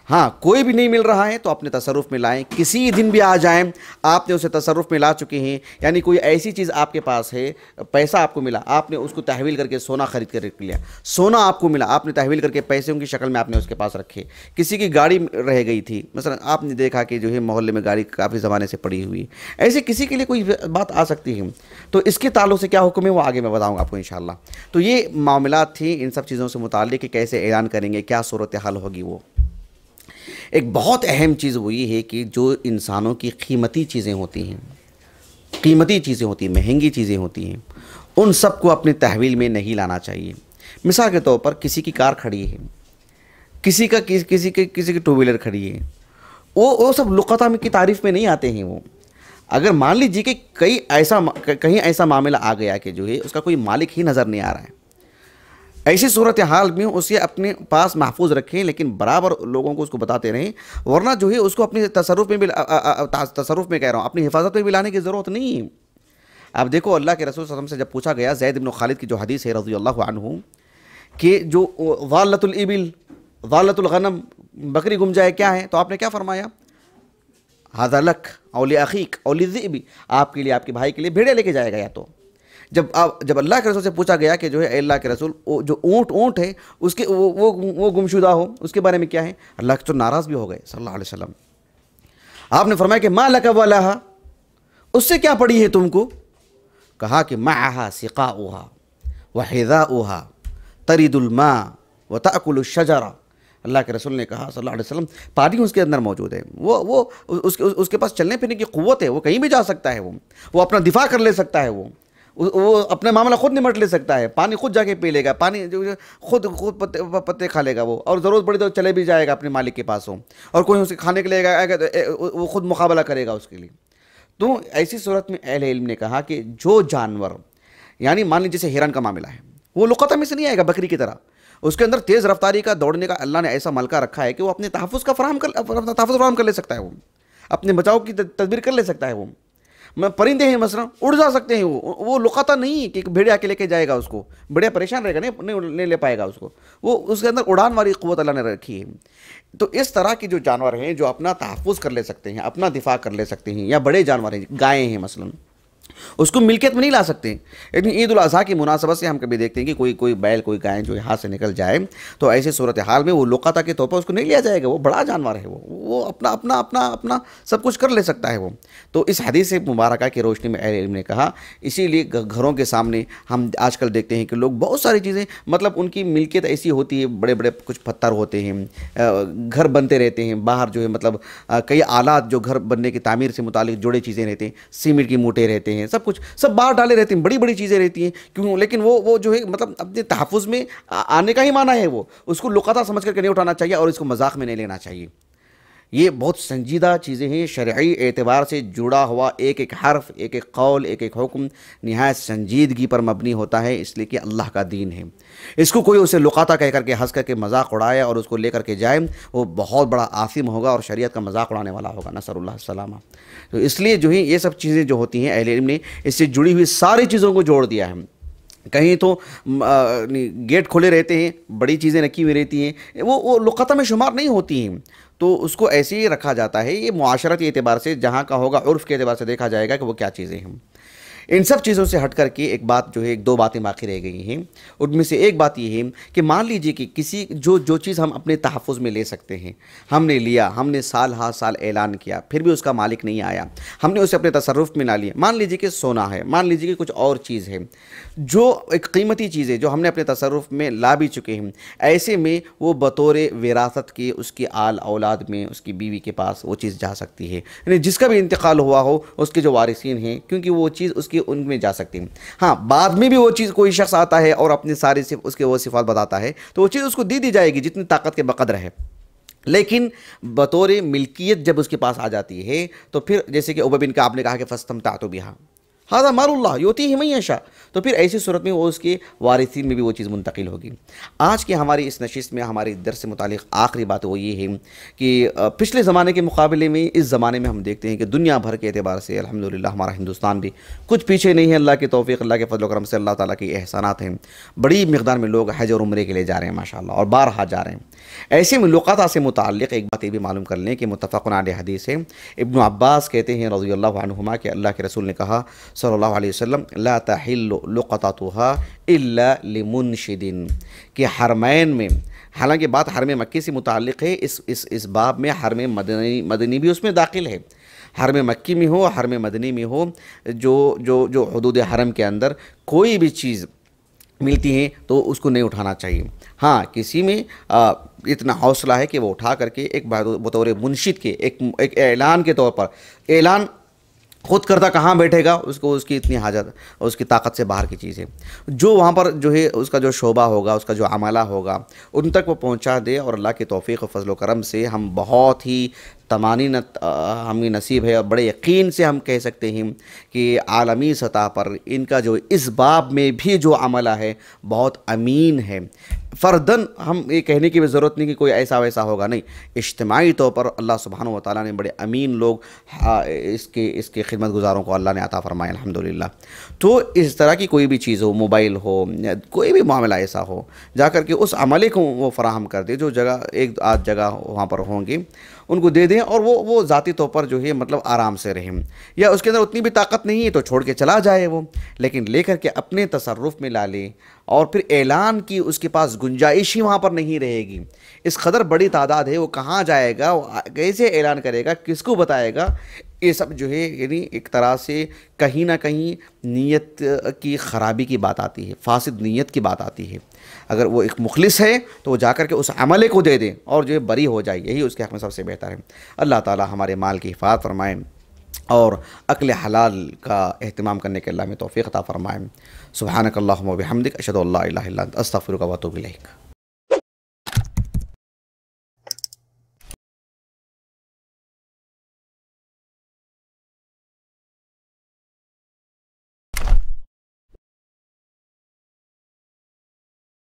हाँ, कोई भी नहीं मिल रहा है तो अपने तसर्रुफ़ में लाएं। किसी दिन भी आ जाएं, आपने उसे तसर्रुफ़ में ला चुके हैं, यानी कोई ऐसी चीज़ आपके पास है, पैसा आपको मिला, आपने उसको तहवील करके सोना ख़रीद कर रख लिया, सोना आपको मिला, आपने तहवील करके पैसों की शक्ल में आपने उसके पास रखे। किसी की गाड़ी रह गई थी, मसलन आपने देखा कि जो है मोहल्ले में गाड़ी काफ़ी ज़माने से पड़ी हुई, ऐसे किसी के लिए कोई बात आ सकती है, तो इसके ताल्लुक़ से क्या हुक्म है वो आगे मैं बताऊँगा आपको इंशाअल्लाह। तो ये मामलात थी इन सब चीज़ों से मुताल्लिक़ कि कैसे ऐलान करेंगे, क्या सूरत हाल होगी। वो एक बहुत अहम चीज़ वो ये है कि जो इंसानों की कीमती चीज़ें होती हैं, महंगी चीज़ें होती हैं, उन सब को अपनी तहवील में नहीं लाना चाहिए। मिसाल के तौर पर किसी की कार खड़ी है, किसी की टू व्हीलर खड़ी है, वो सब लुक़ता में की तारीफ़ में नहीं आते हैं। वो अगर मान लीजिए कि कहीं ऐसा मामला आ गया कि जो है उसका कोई मालिक ही नज़र नहीं आ रहा है, ऐसी सूरत हाल में उसे अपने पास महफूज रखें, लेकिन बराबर लोगों को उसको बताते रहें, वरना जो है उसको अपने तसर्रुफ़ में भी तसर्रुफ़ में कह रहा हूँ, अपनी हिफाजत में भी लाने की ज़रूरत नहीं है। आप देखो अल्लाह के रसूल सल्लल्लाहु अलैहि वसल्लम से जब पूछा गया ज़ैद इब्न खालिद की जो हदीस है रज़ियल्लाहु अन्हु कि जो वालतुल इबिल वालतुल गनम, बकरी गुम जाए क्या है, तो आपने क्या फरमाया, हाज़ा लक औली अखीक औली ज़िबी, आपके लिए, आपके भाई के लिए भेड़े लेके जाएगा। या तो जब अल्लाह के रसूल से पूछा गया कि जो है अल्लाह के रसूल जो ऊँट है उसके वो गुमशुदा हो, उसके बारे में क्या है, अल्लाह के तो नाराज़ भी हो गए सल्लल्लाहु अलैहि वसल्लम। आपने फरमाया कि मा लका वलहा, उससे क्या पड़ी है तुमको, कहा कि माहा सिक़ाउहा व हिज़ाउहा तरिदुल मा व ताकुलु शजरा। अल्लाह के रसूल ने कहा सल्लल्लाहु अलैहि वसल्लम, पानी उसके अंदर मौजूद है, वो उसके पास चलने फिरने की क़ुव्वत है, वो कहीं भी जा सकता है, वो अपना दिफा कर ले सकता है, वो अपना मामला खुद निमट ले सकता है, पानी खुद जाके पी लेगा, पानी जो खुद पत्ते खा लेगा वो, और ज़रूरत पड़ी तो चले भी जाएगा अपने मालिक के पास हो, और कोई उसे खाने के लिए आएगा तो वो खुद मुकाबला करेगा उसके लिए। तो ऐसी सूरत में अहले इल्म ने कहा कि जो जानवर, यानी मान लीजिए जैसे हिरन का मामला है, वो लुक़ता में से नहीं आएगा बकरी की तरह, उसके अंदर तेज़ रफ्तारी का दौड़ने का अल्लाह ने ऐसा मलका रखा है कि वो अपने तहफ़्फ़ुज़ फराहम कर ले सकता है, वो अपने बचाव की तदबीर कर ले सकता है। वो परिंदे हैं मसलन उड़ जा सकते हैं, वो लुक़ता नहीं कि भेड़िया आके लेके जाएगा उसको, भेड़िया परेशान रहेगा, नहीं ले पाएगा उसको, वो उसके अंदर उड़ान वाली क़ुव्वत अल्लाह ने रखी है। तो इस तरह के जो जानवर हैं जो अपना तहफ़्फ़ुज़ कर ले सकते हैं, अपना दिफा कर ले सकते हैं, या बड़े जानवर हैं, गायें हैं मसलन, उसको मिल्कियत में नहीं ला सकते। लेकिन ईद उल अज़हा की मुनासबत से हम कभी देखते हैं कि कोई बैल, कोई गाय जो हाथ से निकल जाए, तो ऐसे सूरत हाल में वो लुक़ता के तौर पर उसको नहीं लिया जाएगा, वो बड़ा जानवर है, वो अपना सब कुछ कर ले सकता है। वो तो इस हदीस मुबारक की रोशनी में अहले इल्म ने कहा, इसीलिए घरों के सामने हम आजकल देखते हैं कि लोग बहुत सारी चीज़ें, मतलब उनकी मिल्कियत ऐसी होती है, बड़े बड़े कुछ पत्थर होते हैं, घर बनते रहते हैं बाहर, जो है मतलब कई आलात जो घर बनने की तामीर से मुतालिक जुड़े चीज़ें रहते हैं, सीमेंट की मूटे रहते हैं, सब कुछ सब बाहर डाले रहते हैं, बड़ी बड़ी चीज़ें रहती हैं, क्यों, लेकिन वो जो है मतलब अपने तहफ़्फ़ुज़ में आने का ही माना है, वो उसको लुक़ता समझ करके नहीं उठाना चाहिए और इसको मजाक में नहीं लेना चाहिए। ये बहुत संजीदा चीज़ें हैं, शरई एतबार से जुड़ा हुआ एक एक हर्फ, एक एक कौल, एक एक हुक्म निहायत संजीदगी पर मबनी होता है, इसलिए कि अल्लाह का दीन है। इसको कोई उसे लुक़ाता कह करके हंस करके मजाक उड़ाए और उसको लेकर के जाए, वो बहुत बड़ा आसिम होगा और शरीयत का मजाक उड़ाने वाला होगा, नसरुल्लाह सलामा। तो इसलिए जो है ये सब चीज़ें जो होती हैं, अहले इल्म ने इससे जुड़ी हुई सारी चीज़ों को जोड़ दिया है। कहीं तो गेट खुले रहते हैं, बड़ी चीज़ें रखी हुई रहती हैं, वो लुक़ता में शुमार नहीं होती हैं, तो उसको ऐसे ही रखा जाता है। ये मुआशरत के एतबार से जहाँ का होगा, उर्फ़ के एतबार से देखा जाएगा कि वो क्या चीज़ें हैं। इन सब चीज़ों से हट करके एक बात जो है, एक दो बातें बाकी रह गई हैं। उनमें से एक बात ये है कि मान लीजिए कि किसी जो चीज़ हम अपने तहफ़्फ़ुज़ में ले सकते हैं, हमने लिया, हमने साल हा साल ऐलान किया, फिर भी उसका मालिक नहीं आया, हमने उसे अपने तसर्रुफ़ में ना लिया। मान लीजिए कि सोना है, मान लीजिए कि कुछ और चीज़ है, जो एक क़ीमती चीज़ है जो हमने अपने तसर्रुफ़ में ला भी चुके हैं, ऐसे में वो बतौर विरासत के उसकी आल औलाद में, उसकी बीवी के पास वो चीज़ जा सकती है, यानी जिसका भी इंतकाल हुआ हो उसके जो वारिसीन हैं, क्योंकि वो चीज़ उसकी उनमें जा सकती है। हाँ, बाद में भी वो चीज़ कोई शख्स आता है और अपनी सारी उसके वो सिफ़ात बताता है, तो वो चीज़ उसको दी जाएगी जितनी ताकत के बक़द्र है। लेकिन बतौर मिल्कियत जब उसके पास आ जाती है, तो फिर जैसे कि उबय बिन का आपने कहा कि फ़स्तमतअतु बिहा, हाज़ा मालुल्लाह युतीही मन यशा, तो फिर ऐसी सूरत में वो उसके वारिसीन में भी वो चीज़ मुंतकिल होगी। आज की हमारी इस नशिस्त में हमारी दर्स से मुतालिक आखिरी बात वो ये है कि पिछले ज़माने के मुकाबले में इस ज़माने में हम देखते हैं कि दुनिया भर के एतबार से अल्हम्दुलिल्लाह हमारा हिंदुस्तान भी कुछ पीछे नहीं है। अल्लाह की तौफ़ीक़, अल्लाह के फज़ल करम से, अल्लाह ताला के एहसानात हैं। बड़ी मिक़दार में लोग हज और उम्रे के लिए जा रहे हैं माशाअल्लाह, और बारहा जा रहे हैं। ऐसे मुलाक़ात से मुताल्लिक़ एक बात ये भी मालूम कर लें कि मुत्तफ़क़ुन अलैह हदीस है, इब्न अब्बास कहते हैं रज़ियल्लाहु अन्हुमा कि अल्लाह के रसूल ने कहा सल्लल्लाहु अलैहि वसल्लम, ला तहिल्लु लुक़ततुहा इल्ला लिमुनशिदिन, कि हरमैन में, हालांकि बात हरम मक्की से मुताल्लिक़ है, इस बाब में हरम मदनी भी उसमें दाखिल है। हरम मक्की में हो, हरम मदनी में हो, जो जो जो हुदूद हरम के अंदर कोई भी चीज़ मिलती है तो उसको नहीं उठाना चाहिए। हाँ, किसी में इतना हौसला है कि वो उठा करके एक बतौर मुनशिद के एक ऐलान के तौर पर, ऐलान खुद करता कहाँ बैठेगा, उसको उसकी इतनी हाजत, उसकी ताकत से बाहर की चीज़ है। जो वहाँ पर जो है उसका जो शोबा होगा, उसका जो अमला होगा, उन तक वो पहुँचा दे। और अल्लाह के तौफ़ीक़ व फज़ल व करम से हम बहुत ही तमानीनत हमें नसीब है, और बड़े यकीन से हम कह सकते हैं कि आलमी सतह पर इनका जो इस बाब में भी जो अमला है बहुत अमीन है। फ़र्दन हम ये कहने की भी ज़रूरत नहीं कि कोई ऐसा वैसा होगा, नहीं, इज्तिमाई तौर पर अल्लाह सुब्हानहु व तआला ने बड़े अमीन लोग इसके खिदमत गुज़ारों को अल्लाह ने अता फ़रमाया अल्हम्दुलिल्लाह। तो इस तरह की कोई भी चीज़ हो, मोबाइल हो या कोई भी मामला ऐसा हो, जा कर के उस अमले को वो फ़राहम कर दे। जो जगह एक आध जगह वहाँ पर होंगी उनको दे दें, और वो ज़ाती तौर पर जो है मतलब आराम से रहें। या उसके अंदर उतनी भी ताकत नहीं है तो छोड़ के चला जाए वो, लेकिन लेकर के अपने तसर्रुफ़ में ला ले। और फिर ऐलान की उसके पास गुंजाइश ही वहाँ पर नहीं रहेगी। इस कदर बड़ी तादाद है, वो कहाँ जाएगा, वो कैसे ऐलान करेगा, किसको बताएगा, ये सब जो है यानी एक तरह से कहीं ना कहीं नीयत की ख़राबी की बात आती है, फासिद नीयत की बात आती है। अगर वो एक मुखलिस है तो वो जाकर के उस अमले को दे दें और जो है बरी हो जाए, यही उसके हक़ में सबसे बेहतर है। अल्लाह ताला हमारे माल की हिफाज़त फरमाए और अक्ल हलाल का एहतमाम करने के अल्लाह में तौफ़ीक़ अता फ़रमाए। सुब्हानक अल्लाहुम्मा व बिहम्दिक अशहदु अल्ला इलाहा इल्ला अंत अस्तग़फिरुका व अतूबु इलैक।